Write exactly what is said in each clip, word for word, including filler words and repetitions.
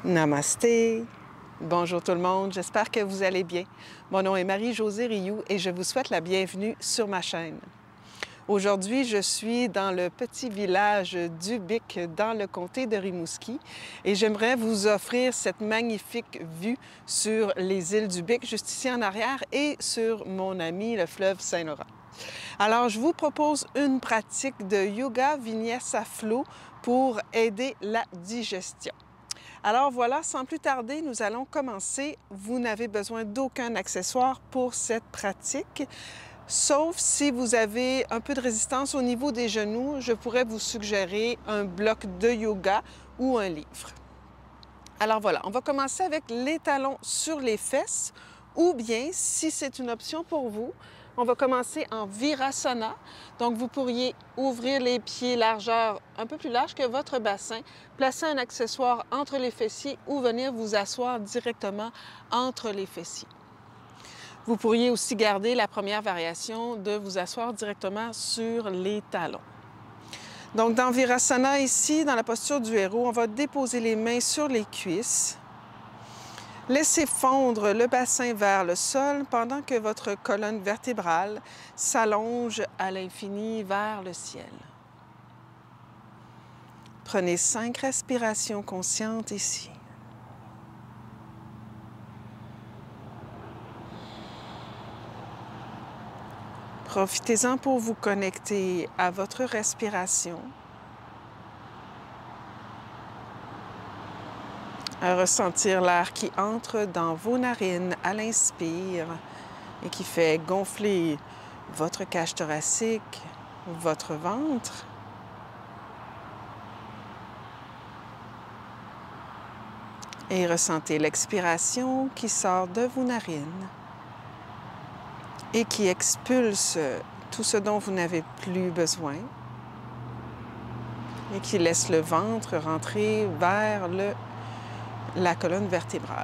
Namasté! Bonjour tout le monde, j'espère que vous allez bien. Mon nom est Marie-Josée Rioux et je vous souhaite la bienvenue sur ma chaîne. Aujourd'hui, je suis dans le petit village d'Ubique, dans le comté de Rimouski, et j'aimerais vous offrir cette magnifique vue sur les îles d'Ubique, juste ici en arrière, et sur mon ami, le fleuve Saint-Laurent. Alors, je vous propose une pratique de yoga vinyasa flow pour aider la digestion. Alors voilà, sans plus tarder, nous allons commencer. Vous n'avez besoin d'aucun accessoire pour cette pratique, sauf si vous avez un peu de résistance au niveau des genoux, je pourrais vous suggérer un bloc de yoga ou un livre. Alors voilà, on va commencer avec les talons sur les fesses, ou bien, si c'est une option pour vous, on va commencer en Virasana. Donc, vous pourriez ouvrir les pieds largeur un peu plus large que votre bassin, placer un accessoire entre les fessiers ou venir vous asseoir directement entre les fessiers. Vous pourriez aussi garder la première variation de vous asseoir directement sur les talons. Donc, dans Virasana, ici, dans la posture du héros, on va déposer les mains sur les cuisses. Laissez fondre le bassin vers le sol pendant que votre colonne vertébrale s'allonge à l'infini vers le ciel. Prenez cinq respirations conscientes ici. Profitez-en pour vous connecter à votre respiration, à ressentir l'air qui entre dans vos narines à l'inspire et qui fait gonfler votre cage thoracique, votre ventre. Et ressentez l'expiration qui sort de vos narines et qui expulse tout ce dont vous n'avez plus besoin et qui laisse le ventre rentrer vers le la colonne vertébrale.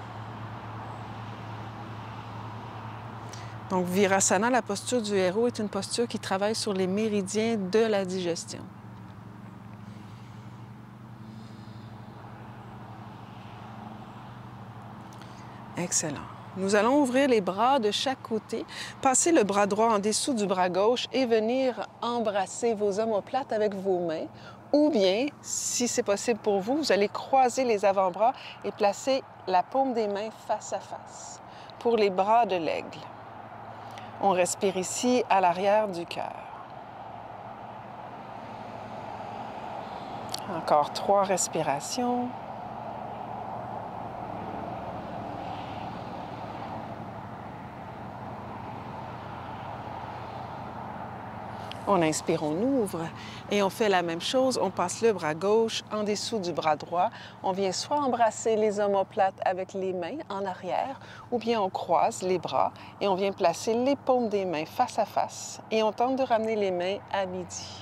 Donc, Virasana, la posture du héros, est une posture qui travaille sur les méridiens de la digestion. Excellent. Nous allons ouvrir les bras de chaque côté, passer le bras droit en dessous du bras gauche et venir embrasser vos omoplates avec vos mains. Ou bien, si c'est possible pour vous, vous allez croiser les avant-bras et placer la paume des mains face à face pour les bras de l'aigle. On respire ici à l'arrière du cœur. Encore trois respirations. On inspire, on ouvre et on fait la même chose. On passe le bras gauche en dessous du bras droit. On vient soit embrasser les omoplates avec les mains en arrière ou bien on croise les bras et on vient placer les paumes des mains face à face et on tente de ramener les mains à midi.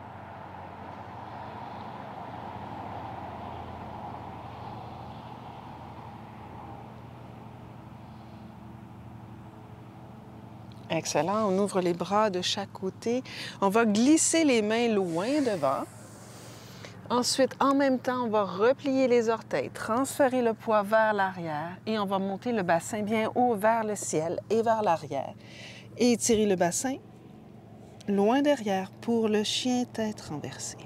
Excellent. On ouvre les bras de chaque côté. On va glisser les mains loin devant. Ensuite, en même temps, on va replier les orteils, transférer le poids vers l'arrière et on va monter le bassin bien haut vers le ciel et vers l'arrière. Et étirer le bassin loin derrière pour le chien tête renversée.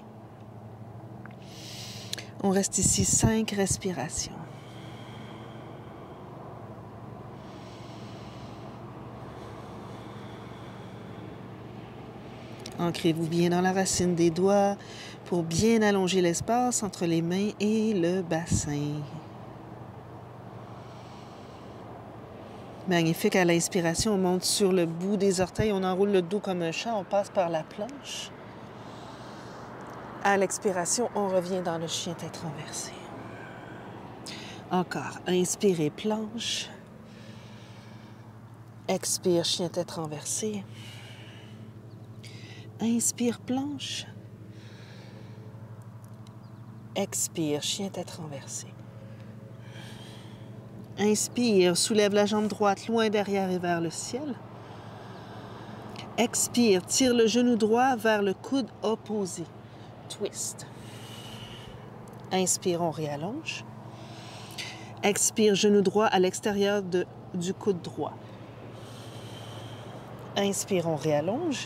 On reste ici cinq respirations. Ancrez-vous bien dans la racine des doigts pour bien allonger l'espace entre les mains et le bassin. Magnifique. À l'inspiration, on monte sur le bout des orteils, on enroule le dos comme un chat, on passe par la planche. À l'expiration, on revient dans le chien tête renversée. Encore. Inspirez, planche. Expire, chien tête renversée. Inspire, planche. Expire, chien tête renversée. Inspire, soulève la jambe droite loin derrière et vers le ciel. Expire, tire le genou droit vers le coude opposé. Twist. Inspire, on réallonge. Expire, genou droit à l'extérieur de, du coude droit. Inspire, on réallonge.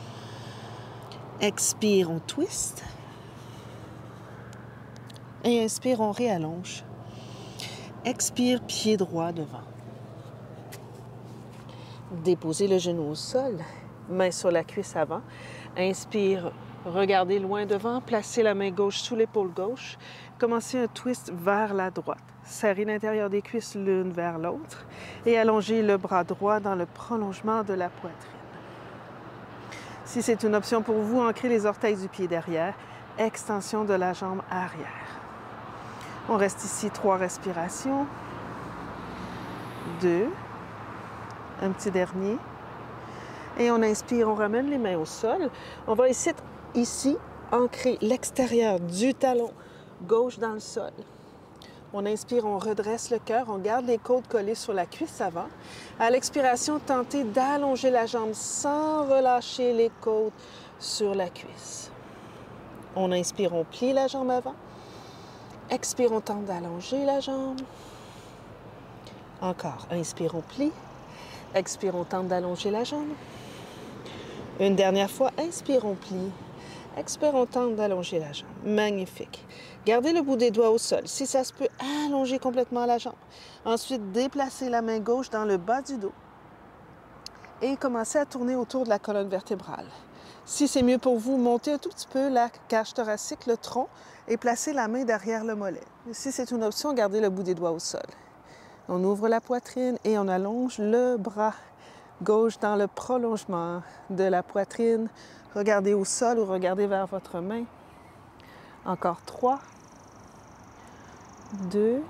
Expire, on twist. Et inspire, on réallonge. Expire, pied droit devant. Déposez le genou au sol, main sur la cuisse avant. Inspire, regardez loin devant, placez la main gauche sous l'épaule gauche. Commencez un twist vers la droite. Serrez l'intérieur des cuisses l'une vers l'autre et allongez le bras droit dans le prolongement de la poitrine. Si c'est une option pour vous, ancrez les orteils du pied derrière, extension de la jambe arrière. On reste ici trois respirations. Deux. Un petit dernier. Et on inspire, on ramène les mains au sol. On va ici, ici ancrer l'extérieur du talon gauche dans le sol. On inspire, on redresse le cœur, on garde les côtes collées sur la cuisse avant. À l'expiration, tentez d'allonger la jambe sans relâcher les côtes sur la cuisse. On inspire, on plie la jambe avant. Expire, on tente d'allonger la jambe. Encore, inspire, on plie. Expire, on tente d'allonger la jambe. Une dernière fois, inspire, on plie. Expire, on tente d'allonger la jambe. Magnifique. Gardez le bout des doigts au sol. Si ça se peut, allongez complètement la jambe. Ensuite, déplacez la main gauche dans le bas du dos et commencez à tourner autour de la colonne vertébrale. Si c'est mieux pour vous, montez un tout petit peu la cage thoracique, le tronc, et placez la main derrière le mollet. Si c'est une option, gardez le bout des doigts au sol. On ouvre la poitrine et on allonge le bras gauche dans le prolongement de la poitrine. Regardez au sol ou regardez vers votre main. Encore trois. Deux.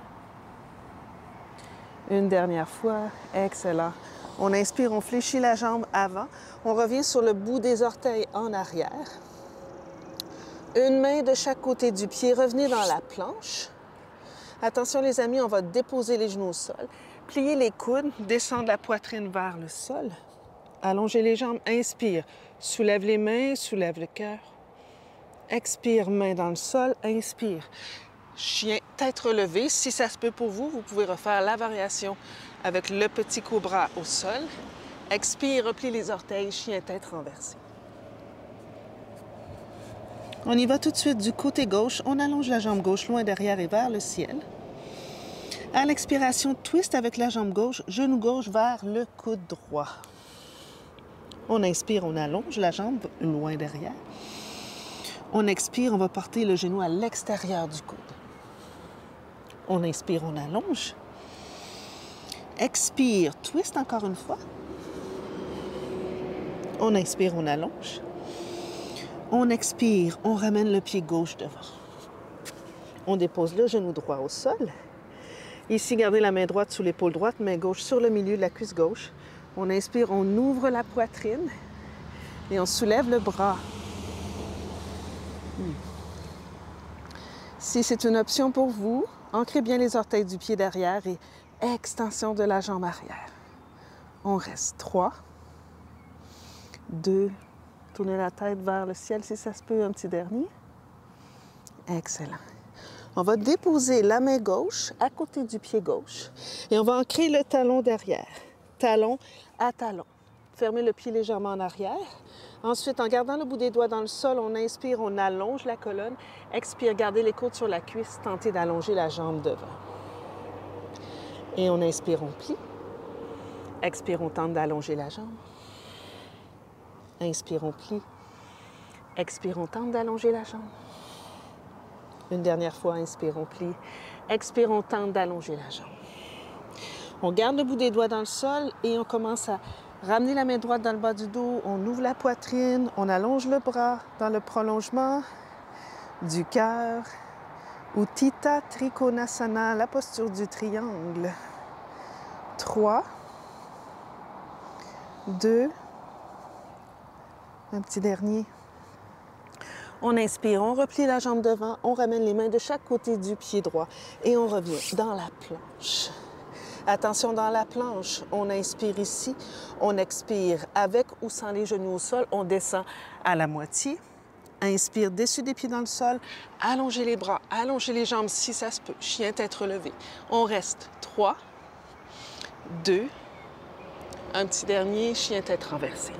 Une dernière fois. Excellent. On inspire, on fléchit la jambe avant. On revient sur le bout des orteils en arrière. Une main de chaque côté du pied. Revenez dans la planche. Attention les amis, on va déposer les genoux au sol. Pliez les coudes, descendre la poitrine vers le sol. Allongez les jambes, inspire. Soulève les mains, soulève le cœur. Expire, main dans le sol, inspire. Chien, tête relevée. Si ça se peut pour vous, vous pouvez refaire la variation avec le petit cobra au sol. Expire, replie les orteils, chien, tête renversée. On y va tout de suite du côté gauche. On allonge la jambe gauche loin derrière et vers le ciel. À l'expiration, twist avec la jambe gauche, genou gauche vers le coude droit. On inspire, on allonge la jambe loin derrière. On expire, on va porter le genou à l'extérieur du coude. On inspire, on allonge. Expire, twist encore une fois. On inspire, on allonge. On expire, on ramène le pied gauche devant. On dépose le genou droit au sol. Ici, gardez la main droite sous l'épaule droite, main gauche sur le milieu de la cuisse gauche. On inspire, on ouvre la poitrine et on soulève le bras. Hmm. Si c'est une option pour vous, ancrez bien les orteils du pied derrière et extension de la jambe arrière. On reste trois, deux, tournez la tête vers le ciel si ça se peut, un petit dernier. Excellent. On va déposer la main gauche à côté du pied gauche et on va ancrer le talon derrière, talon à talon. Fermez le pied légèrement en arrière. Ensuite, en gardant le bout des doigts dans le sol, on inspire, on allonge la colonne. Expire, gardez les côtes sur la cuisse, tentez d'allonger la jambe devant. Et on inspire, on plie. Expire, on tente d'allonger la jambe. Inspire, on plie. Expire, on tente d'allonger la jambe. Une dernière fois, inspire, on plie. Expire, on tente d'allonger la jambe. On garde le bout des doigts dans le sol et on commence à ramener la main droite dans le bas du dos. On ouvre la poitrine, on allonge le bras dans le prolongement du cœur. Utthita Trikonasana, la posture du triangle. Trois. Deux. Un petit dernier. On inspire, on replie la jambe devant, on ramène les mains de chaque côté du pied droit et on revient dans la planche. Attention dans la planche, on inspire ici, on expire avec ou sans les genoux au sol, on descend à la moitié. Inspire, dessus des pieds dans le sol. Allongez les bras, allongez les jambes si ça se peut. Chien tête relevée. On reste. trois, deux, un petit dernier, chien tête renversée.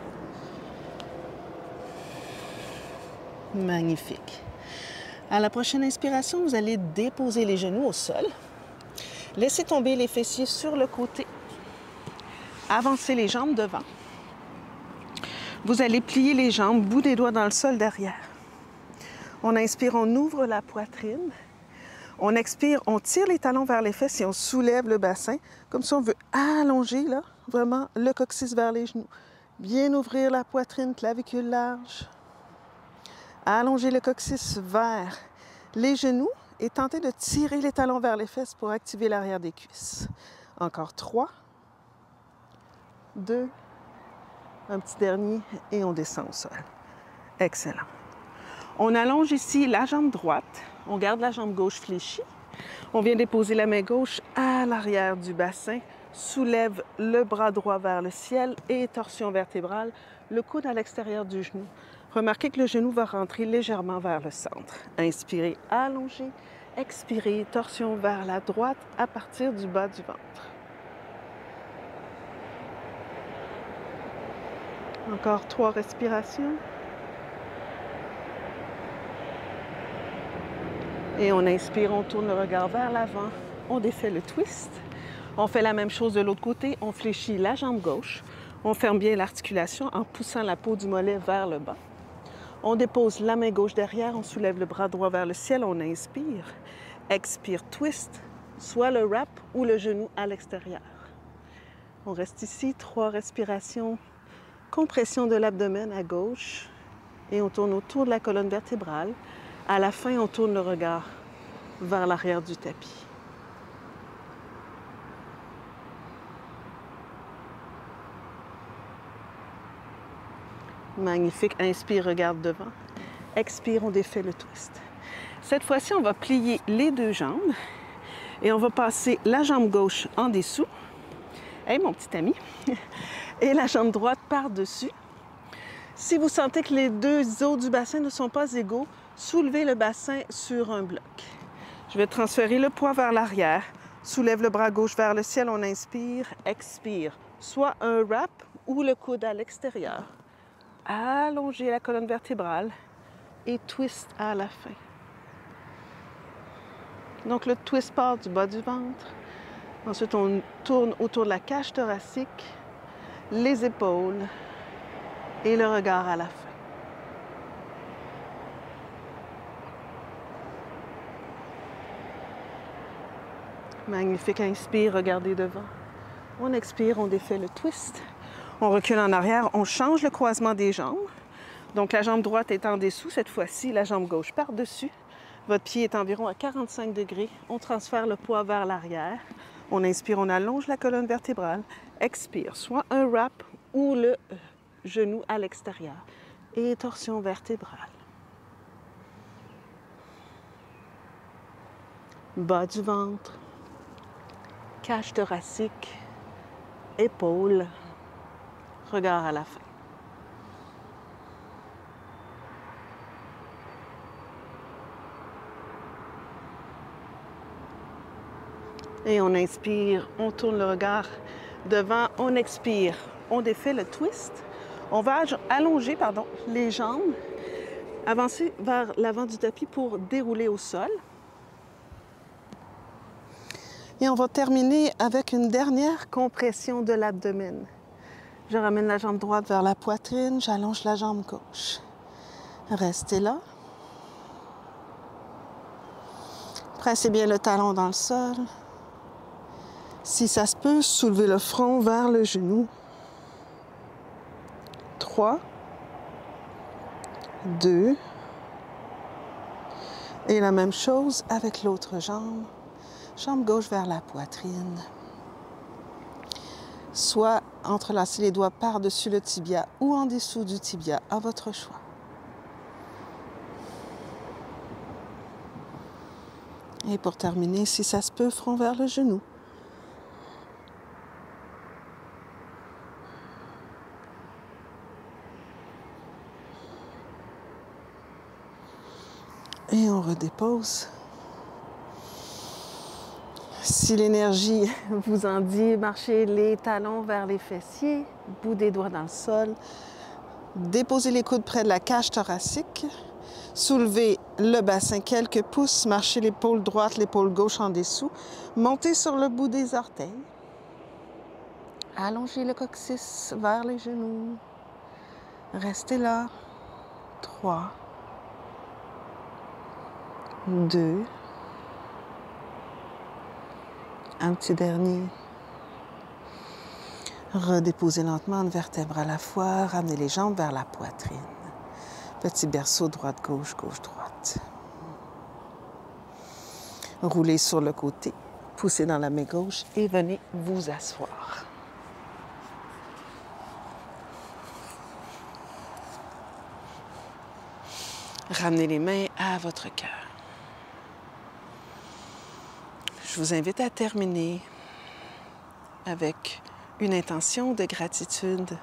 Magnifique. À la prochaine inspiration, vous allez déposer les genoux au sol. Laissez tomber les fessiers sur le côté. Avancez les jambes devant. Vous allez plier les jambes, bout des doigts dans le sol derrière. On inspire, on ouvre la poitrine. On expire, on tire les talons vers les fesses et on soulève le bassin. Comme si on veut allonger, là, vraiment, le coccyx vers les genoux. Bien ouvrir la poitrine, clavicule large. Allonger le coccyx vers les genoux et tenter de tirer les talons vers les fesses pour activer l'arrière des cuisses. Encore trois, deux, un petit dernier et on descend au sol. Excellent. On allonge ici la jambe droite. On garde la jambe gauche fléchie. On vient déposer la main gauche à l'arrière du bassin. Soulève le bras droit vers le ciel et torsion vertébrale. Le coude à l'extérieur du genou. Remarquez que le genou va rentrer légèrement vers le centre. Inspirez, allongez. Expirez, torsion vers la droite à partir du bas du ventre. Encore trois respirations. Et on inspire, on tourne le regard vers l'avant, on défait le twist. On fait la même chose de l'autre côté, on fléchit la jambe gauche. On ferme bien l'articulation en poussant la peau du mollet vers le bas. On dépose la main gauche derrière, on soulève le bras droit vers le ciel, on inspire. Expire, twist, soit le wrap ou le genou à l'extérieur. On reste ici, trois respirations. Compression de l'abdomen à gauche et on tourne autour de la colonne vertébrale. À la fin, on tourne le regard vers l'arrière du tapis. Magnifique. Inspire, regarde devant. Expire, on défait le twist. Cette fois-ci, on va plier les deux jambes et on va passer la jambe gauche en dessous. Hey, mon petit ami! Et la jambe droite par-dessus. Si vous sentez que les deux os du bassin ne sont pas égaux, soulevez le bassin sur un bloc. Je vais transférer le poids vers l'arrière. Soulève le bras gauche vers le ciel, on inspire, expire. Soit un wrap ou le coude à l'extérieur. Allongez la colonne vertébrale et twist à la fin. Donc le twist part du bas du ventre. Ensuite, on tourne autour de la cage thoracique, les épaules et le regard à la fin. Magnifique. Inspire, regardez devant. On expire, on défait le twist. On recule en arrière, on change le croisement des jambes. Donc la jambe droite est en dessous, cette fois-ci, la jambe gauche par-dessus. Votre pied est environ à quarante-cinq degrés. On transfère le poids vers l'arrière. On inspire, on allonge la colonne vertébrale. Expire, soit un wrap ou le genou à l'extérieur. Et torsion vertébrale. Bas du ventre. Cage thoracique. Épaules. Regard à la fin. Et on inspire, on tourne le regard devant, on expire, on défait le twist. On va allonger pardon, les jambes, avancer vers l'avant du tapis pour dérouler au sol. Et on va terminer avec une dernière compression de l'abdomen. Je ramène la jambe droite vers la poitrine, j'allonge la jambe gauche. Restez là. Pressez bien le talon dans le sol. Si ça se peut, soulevez le front vers le genou. Trois, deux, et la même chose avec l'autre jambe. Jambe gauche vers la poitrine. Soit entrelacez les doigts par-dessus le tibia ou en dessous du tibia, à votre choix. Et pour terminer, si ça se peut, front vers le genou. Et on redépose. Si l'énergie vous en dit, marchez les talons vers les fessiers, bout des doigts dans le sol. Déposez les coudes près de la cage thoracique. Soulevez le bassin quelques pouces, marchez l'épaule droite, l'épaule gauche en dessous. Montez sur le bout des orteils. Allongez le coccyx vers les genoux. Restez là. Trois. Deux. Un petit dernier. Redéposez lentement une vertèbre à la fois. Ramenez les jambes vers la poitrine. Petit berceau droite-gauche, gauche-droite. Roulez sur le côté. Poussez dans la main gauche et venez vous asseoir. Ramenez les mains à votre cœur. Je vous invite à terminer avec une intention de gratitude.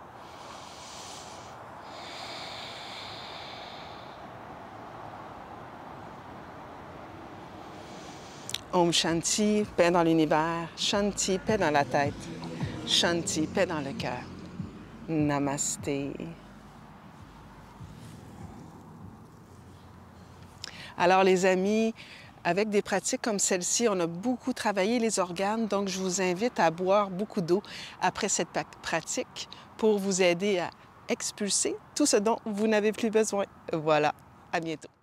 Om Shanti, paix dans l'univers. Shanti, paix dans la tête. Shanti, paix dans le cœur. Namasté. Alors les amis, avec des pratiques comme celle-ci, on a beaucoup travaillé les organes, donc je vous invite à boire beaucoup d'eau après cette pratique pour vous aider à expulser tout ce dont vous n'avez plus besoin. Voilà, à bientôt.